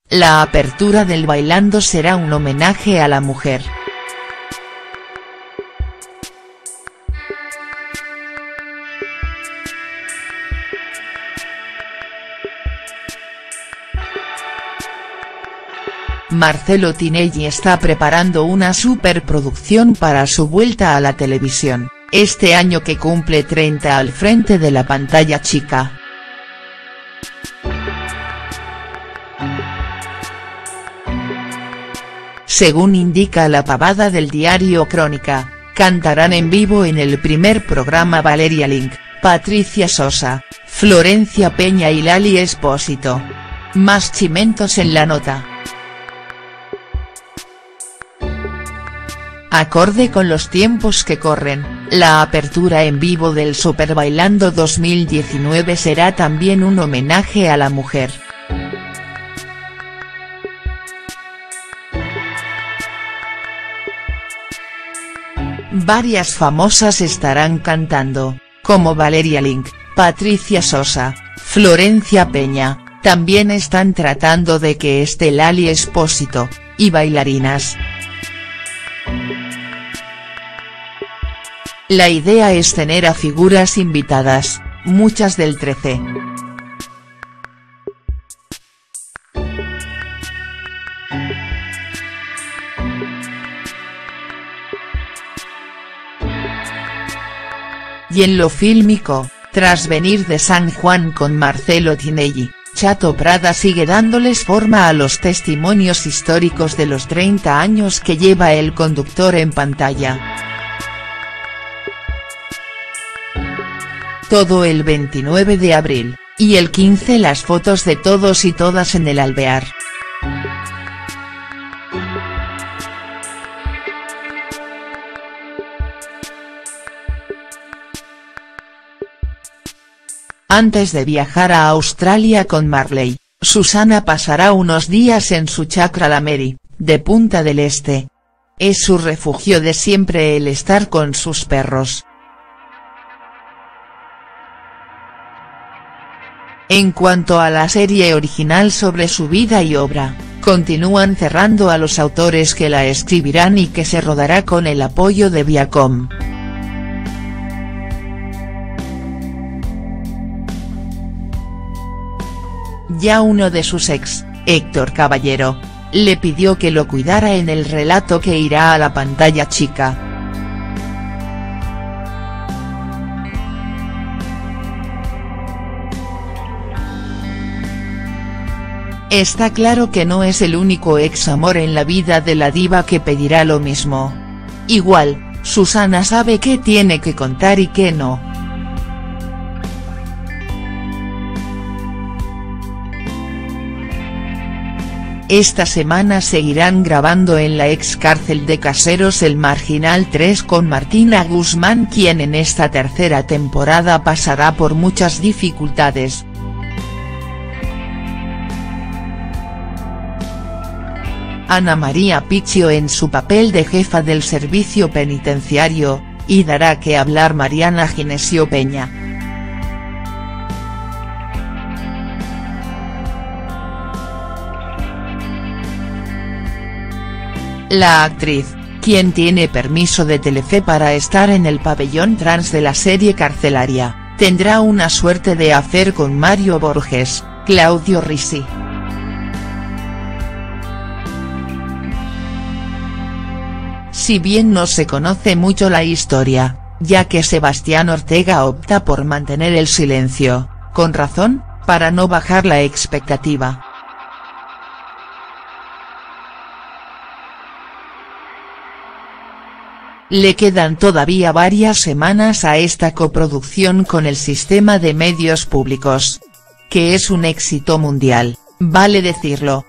La apertura del Bailando será un homenaje a la mujer. Marcelo Tinelli está preparando una superproducción para su vuelta a la televisión, este año que cumple 30 al frente de la pantalla chica. Según indica La Pavada del diario Crónica, cantarán en vivo en el primer programa Valeria Lynch, Patricia Sosa, Florencia Peña y Lali Espósito. Más chimentos en la nota. Acorde con los tiempos que corren, la apertura en vivo del Super Bailando 2019 será también un homenaje a la mujer. Varias famosas estarán cantando, como Valeria Lynch, Patricia Sosa, Florencia Peña, también están tratando de que esté Lali Espósito, y bailarinas. La idea es tener a figuras invitadas, muchas del 13. Y en lo fílmico, tras venir de San Juan con Marcelo Tinelli, Chato Prada sigue dándoles forma a los testimonios históricos de los 30 años que lleva el conductor en pantalla. Todo el 29 de abril, y el 15 las fotos de todos y todas en el Alvear. Antes de viajar a Australia con Marley, Susana pasará unos días en su chacra La Meri, de Punta del Este. Es su refugio de siempre el estar con sus perros. En cuanto a la serie original sobre su vida y obra, continúan cerrando a los autores que la escribirán y que se rodará con el apoyo de Viacom. Ya uno de sus ex, Héctor Caballero, le pidió que lo cuidara en el relato que irá a la pantalla chica. Está claro que no es el único ex amor en la vida de la diva que pedirá lo mismo. Igual, Susana sabe qué tiene que contar y qué no. Esta semana seguirán grabando en la ex cárcel de Caseros El Marginal 3 con Martina Guzmán, quien en esta tercera temporada pasará por muchas dificultades. Ana María Picchio en su papel de jefa del servicio penitenciario, y dará que hablar Mariana Ginesio Peña. La actriz, quien tiene permiso de Telefe para estar en el pabellón trans de la serie carcelaria, tendrá una suerte de hacer con Mario Borges, Claudio Risi. Si bien no se conoce mucho la historia, ya que Sebastián Ortega opta por mantener el silencio, con razón, para no bajar la expectativa. Le quedan todavía varias semanas a esta coproducción con el sistema de medios públicos. Que es un éxito mundial, vale decirlo.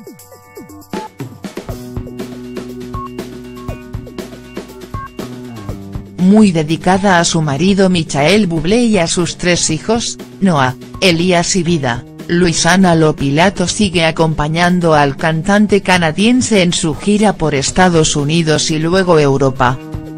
Muy dedicada a su marido Michael Bublé y a sus 3 hijos, Noah, Elías y Vida, Luisana Lopilato sigue acompañando al cantante canadiense en su gira por Estados Unidos y luego Europa.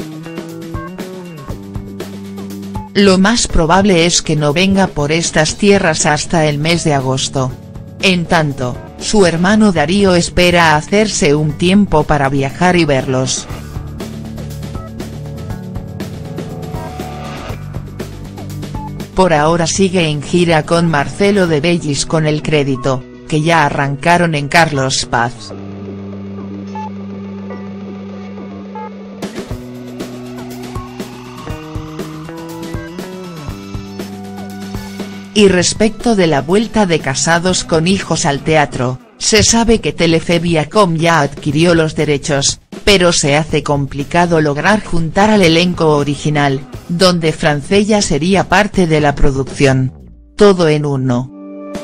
Lo más probable es que no venga por estas tierras hasta el mes de agosto. En tanto, Su hermano Darío espera hacerse un tiempo para viajar y verlos. Por ahora sigue en gira con Marcelo de Bellis con El Crédito, que ya arrancaron en Carlos Paz. Y respecto de la vuelta de Casados con Hijos al teatro, se sabe que Telefe Viacom ya adquirió los derechos, pero se hace complicado lograr juntar al elenco original, donde Francella sería parte de la producción. Todo en uno.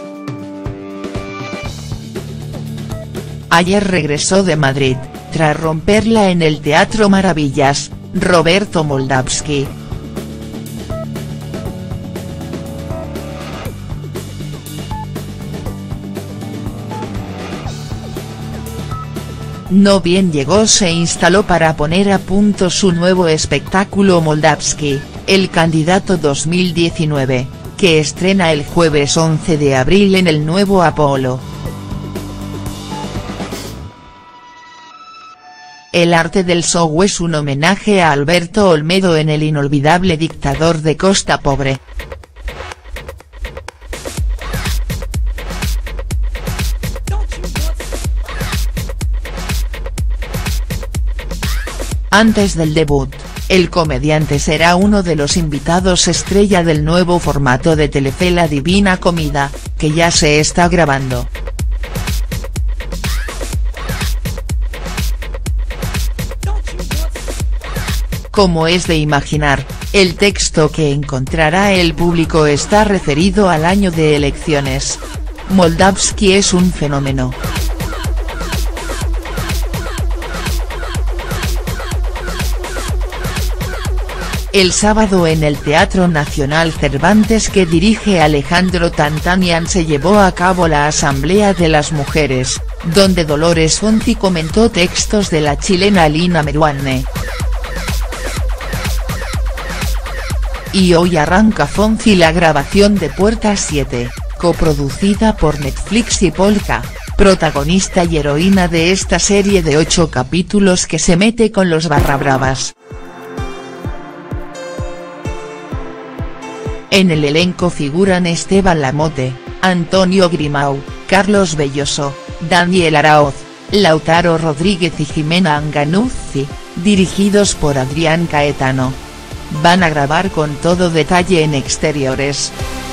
Ayer regresó de Madrid, tras romperla en el Teatro Maravillas, Roberto Moldavsky. No bien llegó se instaló para poner a punto su nuevo espectáculo Moldavsky, El Candidato 2019, que estrena el jueves 11 de abril en el Nuevo Apolo. El arte del show es un homenaje a Alberto Olmedo en El inolvidable dictador de Costa Pobre. Antes del debut, el comediante será uno de los invitados estrella del nuevo formato de Telefe La Divina Comida, que ya se está grabando. Como es de imaginar, el texto que encontrará el público está referido al año de elecciones. Moldavsky es un fenómeno. El sábado en el Teatro Nacional Cervantes que dirige Alejandro Tantanian se llevó a cabo la Asamblea de las Mujeres, donde Dolores Fonzi comentó textos de la chilena Lina Meruane. Y hoy arranca Fonzi la grabación de Puerta 7, coproducida por Netflix y Polka, protagonista y heroína de esta serie de 8 capítulos que se mete con los barrabravas. En el elenco figuran Esteban Lamote, Antonio Grimau, Carlos Belloso, Daniel Araoz, Lautaro Rodríguez y Jimena Anganuzzi, dirigidos por Adrián Caetano. Van a grabar con todo detalle en exteriores.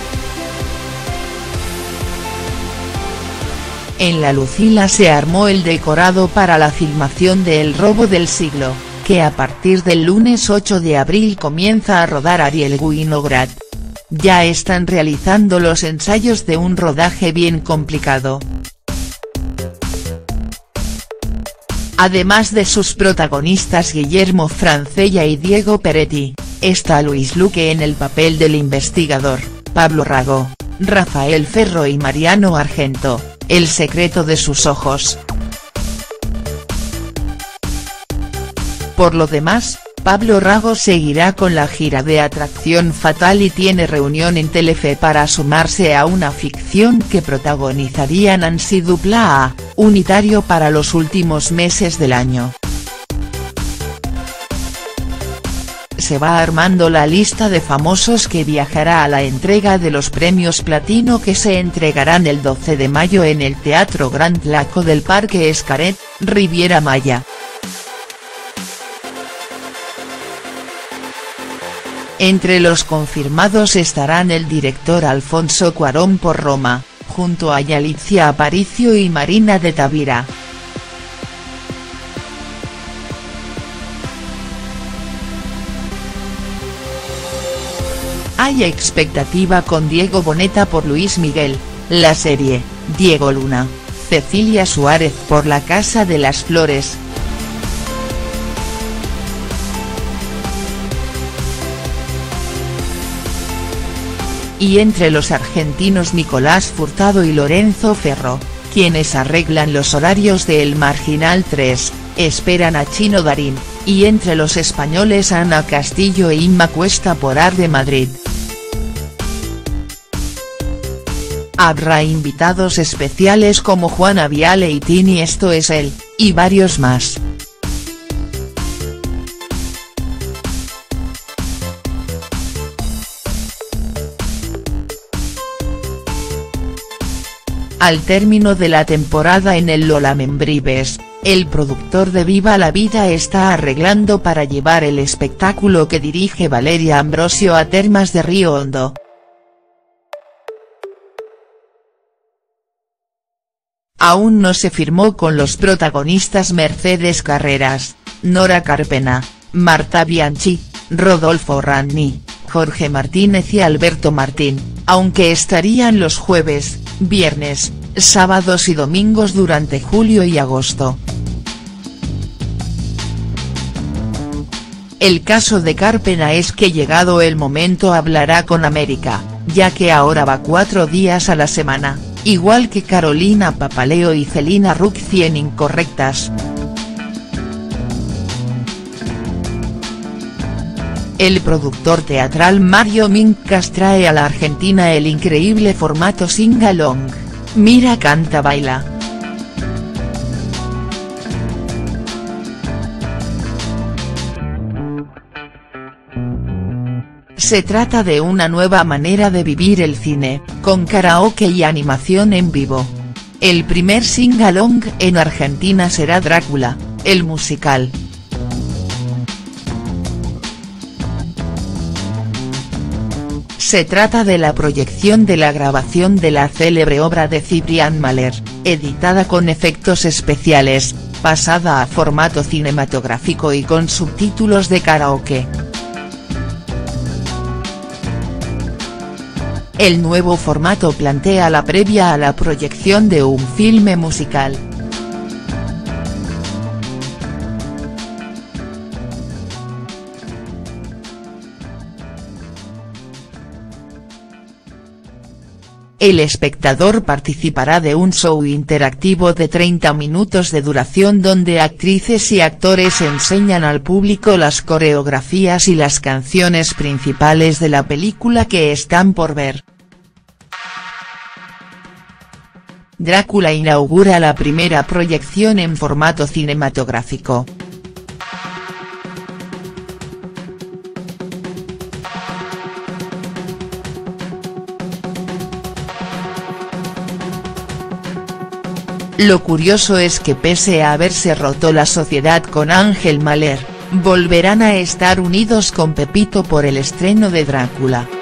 En La Lucila se armó el decorado para la filmación de El robo del siglo, que a partir del lunes 8 de abril comienza a rodar Ariel Winograd. Ya están realizando los ensayos de un rodaje bien complicado. Además de sus protagonistas Guillermo Francella y Diego Peretti, está Luis Luque en el papel del investigador, Pablo Rago, Rafael Ferro y Mariano Argento, El secreto de sus ojos. Por lo demás, Pablo Rago seguirá con la gira de Atracción Fatal y tiene reunión en Telefe para sumarse a una ficción que protagonizaría Nancy Duplá, unitario para los últimos meses del año. Se va armando la lista de famosos que viajará a la entrega de los premios Platino que se entregarán el 12 de mayo en el Teatro Grand Laco del Parque Xcaret, Riviera Maya. Entre los confirmados estarán el director Alfonso Cuarón por Roma, junto a Yalitza Aparicio y Marina de Tavira. Hay expectativa con Diego Boneta por Luis Miguel, la serie, Diego Luna, Cecilia Suárez por La Casa de las Flores. Y entre los argentinos Nicolás Furtado y Lorenzo Ferro, quienes arreglan los horarios de El Marginal 3, esperan a Chino Darín, y entre los españoles Ana Castillo e Inma Cuesta por Ar de Madrid. Habrá invitados especiales como Juana Viale y Tini Esto es él, y varios más. Al término de la temporada en el Lolamembrives, el productor de Viva la Vida está arreglando para llevar el espectáculo que dirige Valeria Ambrosio a Termas de Río Hondo. Aún no se firmó con los protagonistas Mercedes Carreras, Nora Carpena, Marta Bianchi, Rodolfo Ranni, Jorge Martínez y Alberto Martín, aunque estarían los jueves, viernes, sábados y domingos durante julio y agosto. El caso de Carpena es que llegado el momento hablará con América, ya que ahora va 4 días a la semana, igual que Carolina Papaleo y Celina Rucci en Incorrectas. El productor teatral Mario Mincas trae a la Argentina el increíble formato sing-along, Mira Canta Baila. Se trata de una nueva manera de vivir el cine, con karaoke y animación en vivo. El primer sing-along en Argentina será Drácula, el musical. Se trata de la proyección de la grabación de la célebre obra de Cyprian Mahler, editada con efectos especiales, pasada a formato cinematográfico y con subtítulos de karaoke. El nuevo formato plantea la previa a la proyección de un filme musical. El espectador participará de un show interactivo de 30 minutos de duración donde actrices y actores enseñan al público las coreografías y las canciones principales de la película que están por ver. Drácula inaugura la primera proyección en formato cinematográfico. Lo curioso es que pese a haberse roto la sociedad con Ángel Mahler, volverán a estar unidos con Pepito por el estreno de Drácula.